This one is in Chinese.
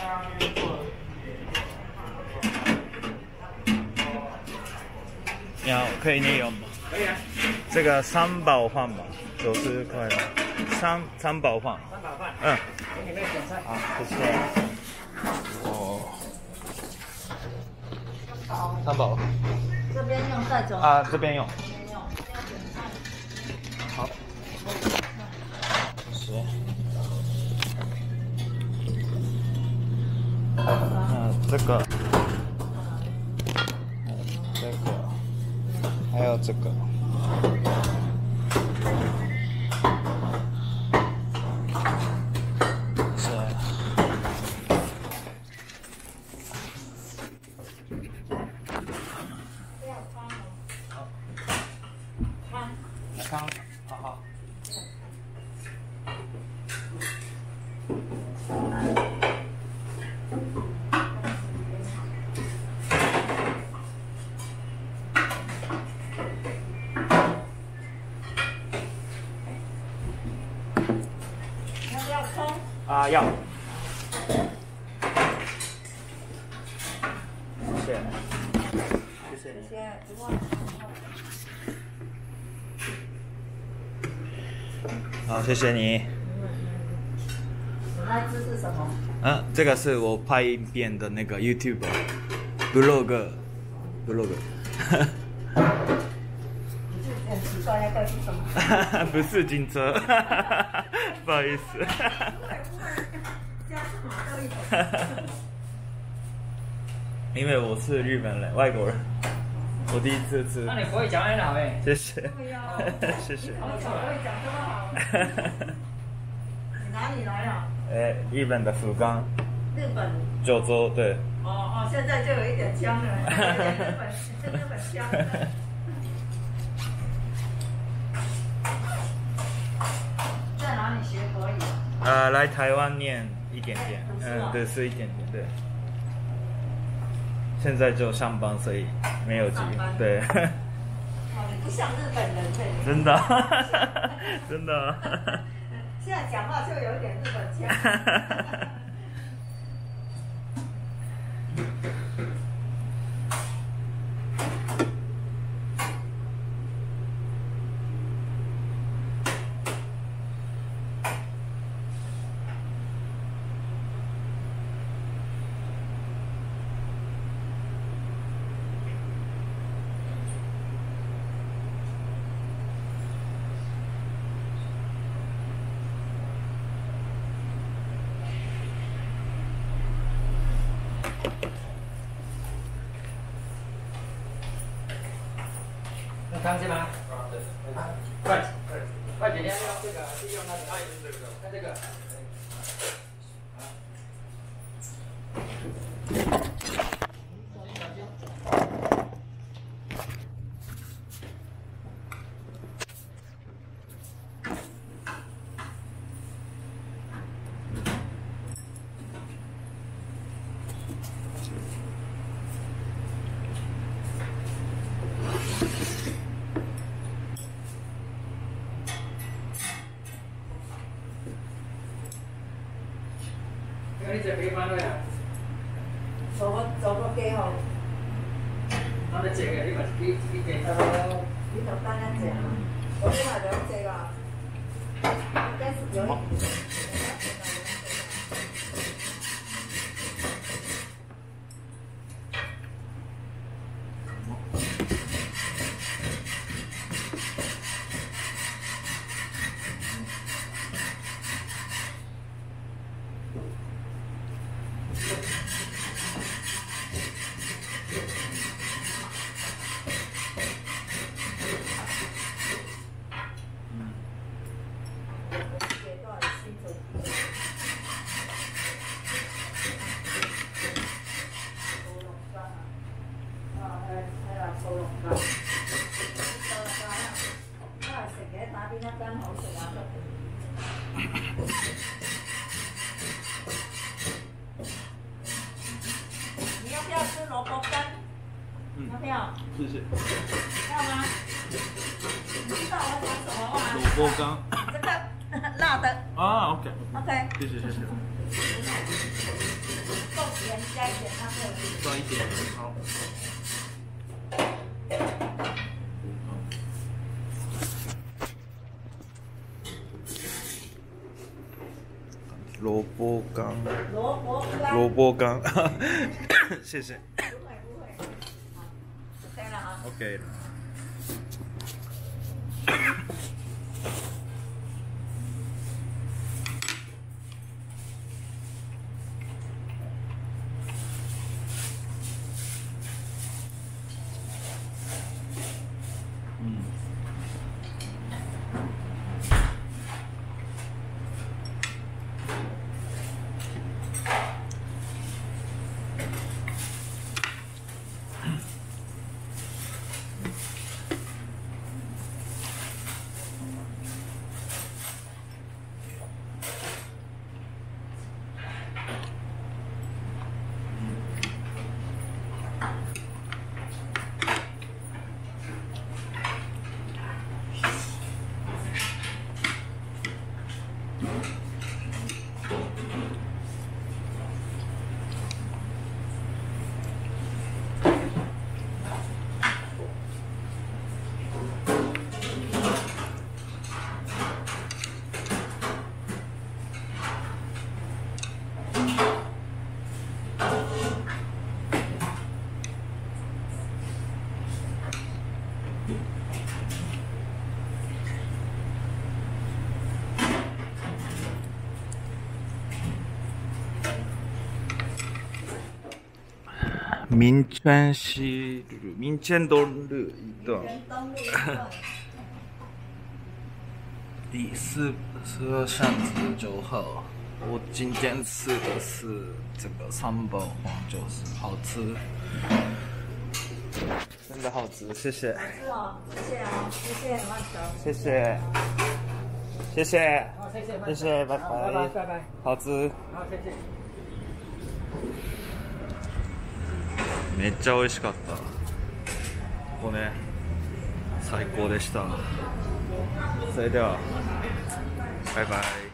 你好，可以内容吗？ 可以啊。 这个三宝饭吧，90块。三宝饭。 三宝饭。 嗯。 给你那个点菜。 好，谢谢。哦。三宝。 这边用带走。 啊，这边用。好。是。这个。这个。还有这个。汤，好。 要不要葱？ 啊，要。谢谢。谢谢你。 谢谢。 好，谢谢你。 你那只是什么？ 啊，这个是我拍影片的那个 YouTube，vlog。 你就很奇怪，那个是什么？ 不是警车，不好意思。因为我是日本人，外国人，我第一次吃。 那你国语讲很好哎。 谢谢。谢谢。 我会讲这么好。你哪里来啊？ 日本的福冈。 日本。 九州，对。 哦，现在就有一点腔了，日本腔。在哪里学国语？ 来台湾念一点点，对，是一点点，对。现在就上班，所以没有机会，对。 哦，你不像日本人对。 真的，真的。 现在讲话就有点日本腔。 用汤是吗？啊，对。快点，要用这个，是用那个，看这个。你这边翻落啊？ 做个鸡吼。 我咧坐嘅，你咪你坐。 你就单一隻啊？我呢係兩隻啊。應該是有。你要不要吃萝卜干？要不要？ 谢谢。 要吗？你知道我讲什么吗？ 萝卜干。 这个辣的。 啊，OK， OK， 谢谢谢谢， 豆盐加一点，它会多一点，好。萝卜干，萝卜干，谢谢。 不会不会，好，OK 了啊。 OK 了。民权西路，民权东路一段，第42巷子9号。我今天吃的是这个3宝黄酒是好吃，真的好吃，谢谢。 好吃哦，谢谢啊，谢谢万球， 谢谢，谢谢， 好，谢谢， 谢谢，拜拜拜，拜拜， 好吃。 好，谢谢。 めっちゃ美味しかった。ここね、最高でした。それでは、バイバイ。